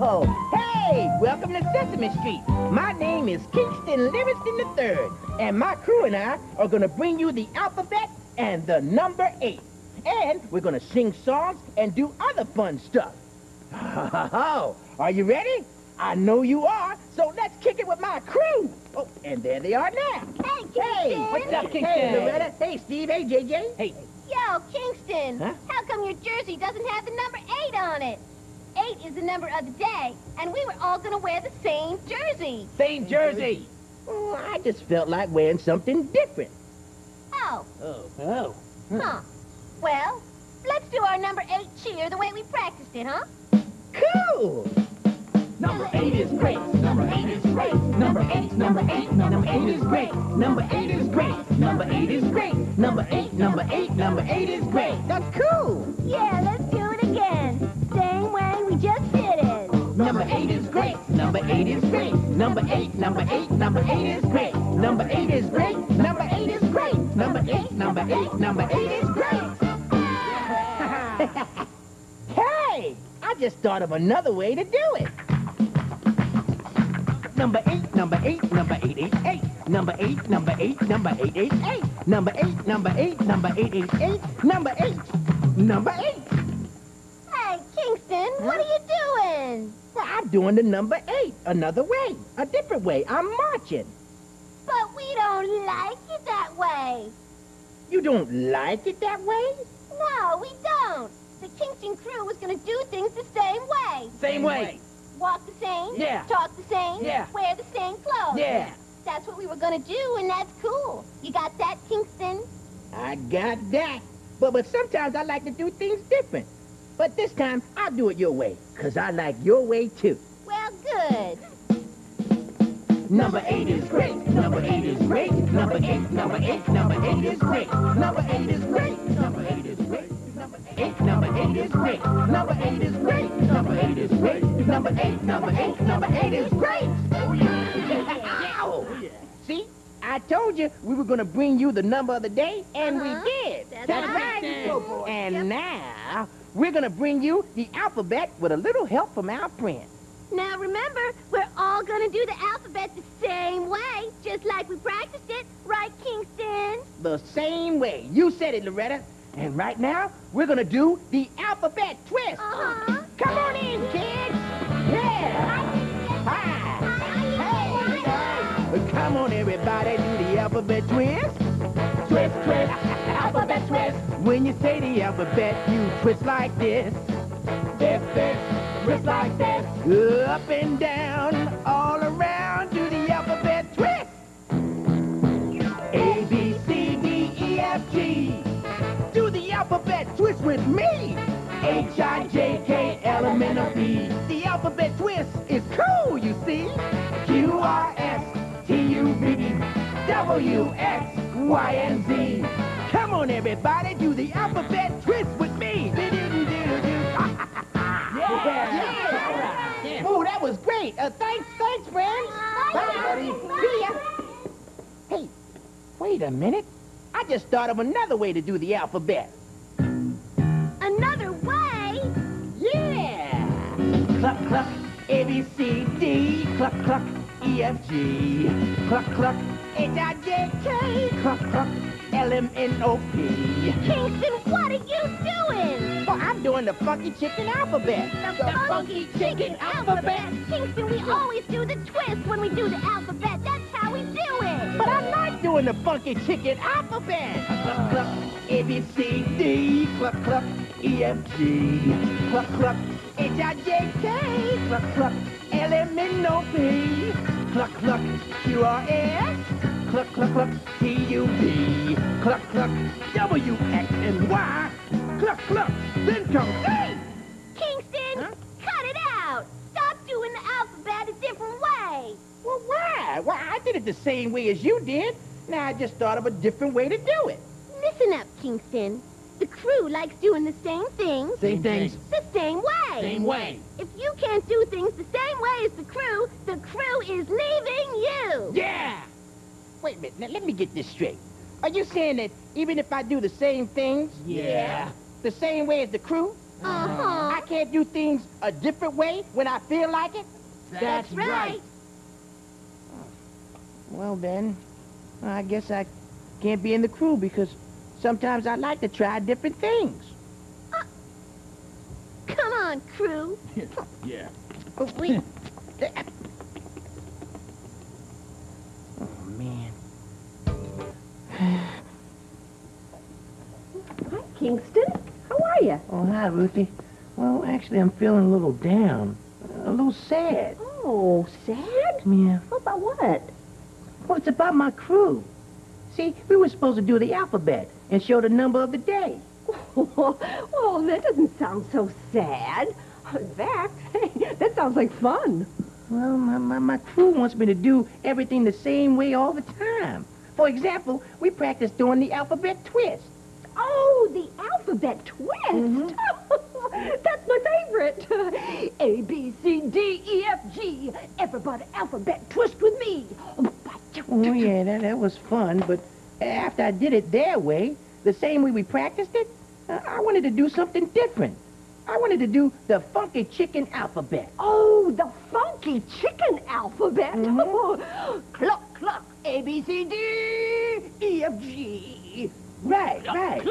Oh, hey, welcome to Sesame Street. My name is Kingston Livingston III, and my crew and I are going to bring you the alphabet and the number 8. And we're going to sing songs and do other fun stuff. Oh, are you ready? I know you are, so let's kick it with my crew. Oh, and there they are now. Hey, Kingston. Hey, what's up, Kingston? Hey, Loretta. Hey, Steve. Hey, JJ. Hey. Yo, Kingston. Huh? How come your jersey doesn't have the number 8 on it? 8 is the number of the day, and we were all going to wear the same jersey. Same jersey. Oh, I just felt like wearing something different. Oh. Oh. Huh. Well, let's do our number 8 cheer the way we practiced it, huh? Cool. Number 8 is great. Number 8 is great. Number 8, number 8, number 8 is great. Number 8 is great. Number 8 is great. Number 8, number 8, number 8 is great. That's cool. Yeah, let's do it again. Same way we just did it. Number 8 is great. Number 8 is great. Number 8, number 8, number 8 is great. Number 8 is great. Number 8 is great. Number 8, number 8, number 8 is great. Hey, I just thought of another way to do it. Number 8, number 8, number 8, 8, 8. Number 8, number 8, number 8, 8, 8. Number 8, number 8, number 8, 8, 8. Number 8, number 8. Hey, Kingston, what are you doing? Well, I'm doing the number 8 another way, a different way. I'm marching. But we don't like it that way. You don't like it that way? No, we don't. The Kingston crew was going to do things the same way. Same way. Walk the same. Yeah. Talk the same. Yeah. Wear the same clothes. Yeah. That's what we were going to do, and that's cool. You got that, Kingston? I got that. But sometimes I like to do things different. But this time, I'll do it your way, because I like your way, too. Well, good. Number 8 is great. Number 8 is great. Number 8, number 8, number 8 is great. Number 8 is great. Number 8 is great. Number 8, number 8 is great. Number 8 is great. Number 8 is great. Number 8, number 8, number 8 is great. Oh, yeah. Ow! See? I told you we were going to bring you the number of the day, and we did. That's right. And now, we're going to bring you the alphabet with a little help from our friend. Now, remember, we're all going to do the alphabet the same way, just like we practiced it. Right, Kingston? The same way. You said it, Loretta. And right now, we're going to do the alphabet twist. Uh-huh. Come on in, kids. Yeah. Hi. Hey. Come on, everybody, do the alphabet twist. Twist, twist, alphabet twist. When you say the alphabet, you twist like this. This, twist like this. Up and down, all around, do the alphabet twist. A, B, C, D, E, F, G. Do the alphabet twist with me. H, I, J, K, L, M, N, O, P. The alphabet twist is cool, you see. Q, R, S, T, U, V, W, X, Y, and Z. Come on, everybody, do the alphabet twist with me. Yeah. Oh, that was great. Thanks, friends. Bye, buddy. See ya. Hey, wait a minute. I just thought of another way to do the alphabet. Another way? Yeah. Cluck, cluck, A, B, C, D. Cluck, cluck, E, F, G. Cluck, cluck, H, I, J, K. Cluck, cluck, L, M, N, O, P. Kingston, what are you doing? Well, I'm doing the funky chicken alphabet. The funky chicken alphabet. Kingston, we always do the twist when we do the alphabet. That's how we do it. But I like doing the funky chicken alphabet. Cluck, cluck, A, B, C, D. Cluck, cluck, E, F, G. Cluck, cluck, H, I, J, K. Cluck, cluck, L, M, N, O, P. Cluck, cluck, Q, R, S. Cluck, cluck, cluck, T, U, V. Cluck, cluck, W, X, and Y. Cluck, cluck, then comes Z. Kingston, cut it out. Stop doing the alphabet a different way. Well, why? Well, I did it the same way as you did. Now I just thought of a different way to do it. Listen up, Kingston. The crew likes doing the same things. Same things. The same way. Same way. If you can't do things the same way as the crew is leaving you. Yeah! Wait a minute, now let me get this straight. Are you saying that even if I do the same things? Yeah. The same way as the crew? Uh-huh. I can't do things a different way when I feel like it? That's right. Well, then, I guess I can't be in the crew because sometimes I like to try different things. Come on, crew. Yeah. Oh, wait. Oh, man. Hi, Kingston. How are you? Oh, hi, Ruthie. Well, actually, I'm feeling a little down. A little sad. Oh, sad? Yeah. About what? Well, it's about my crew. See, we were supposed to do the alphabet and show the number of the day. Well, that doesn't sound so sad. In fact, that sounds like fun. Well, my crew wants me to do everything the same way all the time. For example, we practice doing the alphabet twist. Oh, the alphabet twist. That's my favorite. A, B, C, D, E, F, G. Everybody alphabet twist with me. Oh, yeah, that was fun, but after I did it their way, the same way we practiced it, I wanted to do something different. I wanted to do the funky chicken alphabet. Oh, the funky chicken alphabet. Cluck, cluck. A, B, C, D, E, F, G. Right.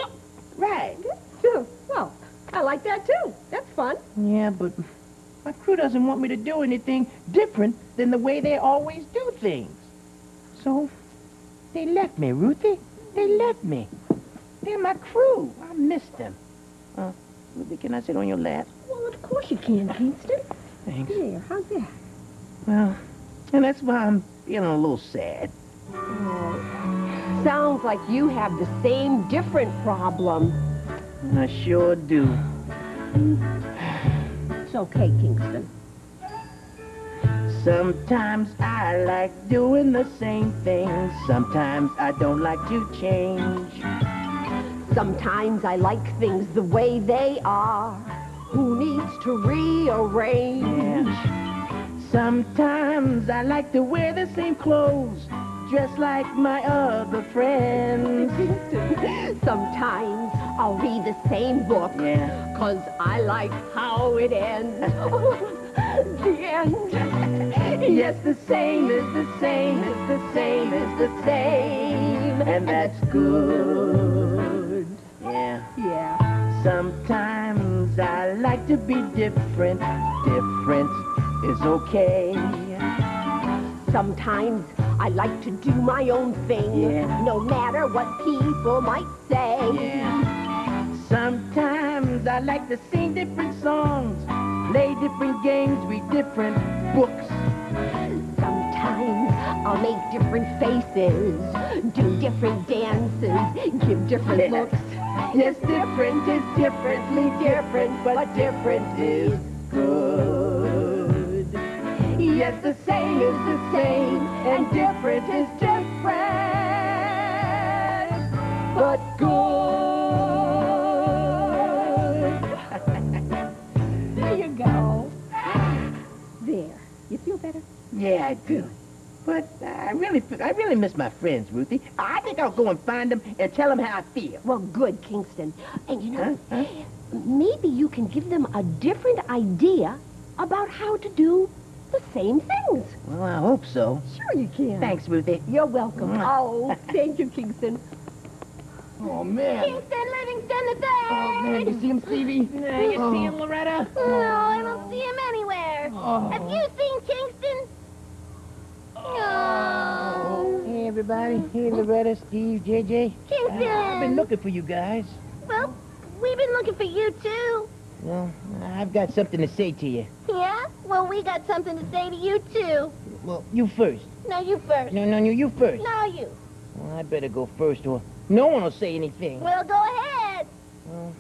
Well, I like that too. That's fun. Yeah, but my crew doesn't want me to do anything different than the way they always do things. So, they left me, Ruthie. They left me. They're my crew. I miss them. Ruthie, can I sit on your lap? Well, of course you can, Kingston. Thanks. Here, how's that? Well, and that's why I'm feeling a little sad. Sounds like you have the same different problem. I sure do. It's okay, Kingston. Sometimes I like doing the same things. Sometimes I don't like to change. Sometimes I like things the way they are. Who needs to rearrange? Yeah. Sometimes I like to wear the same clothes, just like my other friends. Sometimes I'll read the same book, Yeah. 'cause I like how it ends. The end. Yes, the same is the same is the same is the same, and that's good. Yeah. Yeah. Sometimes I like to be different. Different is okay. Sometimes I like to do my own thing, Yeah. no matter what people might say. Yeah. Sometimes I like to sing different songs, play different games, read different books. Sometimes I'll make different faces, do different dances, give different Yeah. looks. Yes, different is differently different, but different is good. Yes, the same is the same, and different is different, but good. There you go. There. You feel better? Yeah, I do. But I really miss my friends, Ruthie. I think I'll go and find them and tell them how I feel. Well, good, Kingston. And you know, Huh? maybe you can give them a different idea about how to do the same things. Well, I hope so. Sure you can. Thanks, Ruthie. You're welcome. Mwah. Oh, thank you, Kingston. Oh, man. Kingston Livingston the third. Oh, man, you see him, Stevie? Yeah, you see him, Loretta? No, I don't see him anywhere. Oh. Have you seen Kingston? No. Hey, everybody. Hey, Loretta, Steve, JJ. Kingston. I've been looking for you guys. Well, we've been looking for you, too. Well, I've got something to say to you. Yeah? Well, we got something to say to you, too. Well, you first. No, you first. No, you first. No, you. Well, I better go first, or no one will say anything. Well, go ahead. Well,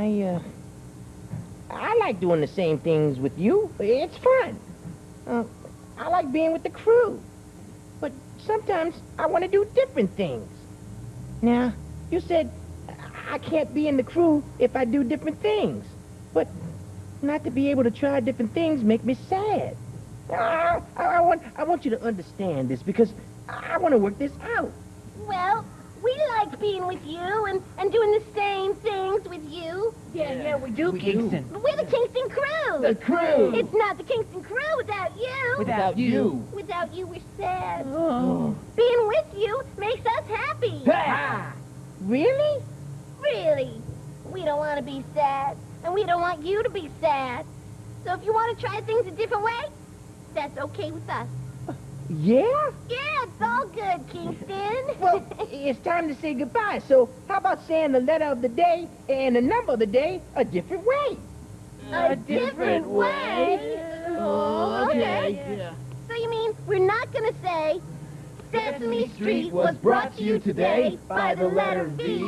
I like doing the same things with you. It's fun. I like being with the crew. But sometimes I want to do different things. Now, you said I can't be in the crew if I do different things. But not to be able to try different things make me sad. I want you to understand this because I want to work this out. Well, we like being with you and doing the same things with you. Yeah, we do, Kingston. But we're the Kingston Crew. The crew. It's not the Kingston Crew without you. Without you. Without you, we're sad. Oh. Being with you makes us happy. Ha! Really? Really. We don't want to be sad, and we don't want you to be sad. So if you want to try things a different way, that's okay with us. Yeah? Yeah, it's all good, Kingston. Well, it's time to say goodbye, so how about saying the letter of the day and the number of the day a different way? A different way? Oh, okay. Yeah. So you mean we're not going to say Sesame Street was brought to you today by the letter V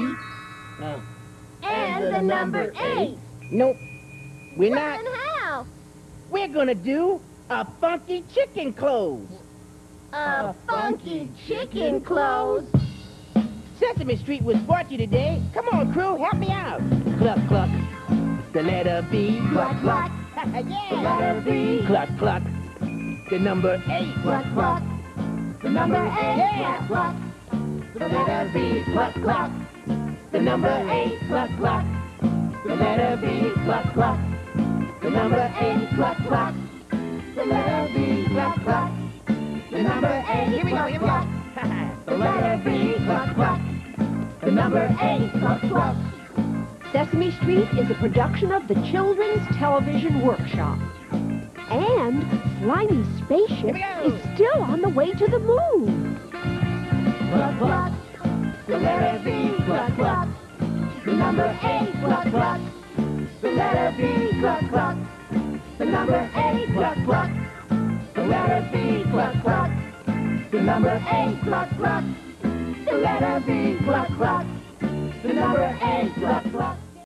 and the number 8. Nope. We're Well, not. then how? We're gonna do a funky chicken close. A funky chicken close. Sesame Street was brought to you today. Come on, crew, help me out. Cluck, cluck. The letter B. Cluck, cluck. Yeah. The letter B. Cluck, cluck. The number 8. Cluck, cluck. The number 8. Yeah. Cluck, cluck. The letter B. Cluck, cluck. The number 8. Cluck, cluck. The letter B. Cluck, cluck. The number 8. Cluck, cluck. The letter B. Cluck, cluck. The number 8. Here we go, here we go. The letter B. Cluck, cluck. The number 8. Cluck, cluck. Sesame Street is a production of the Children's Television Workshop. And Slimy's spaceship Here we go. is still on the way to the moon. Cluck, cluck. The letter B. Cluck, cluck. The number 8. Cluck, cluck. The letter B. Cluck, cluck. The number 8. Cluck, cluck. The letter B. Cluck, cluck. The number 8. Cluck, cluck. The letter B. Cluck, cluck. The number 8. Cluck, cluck.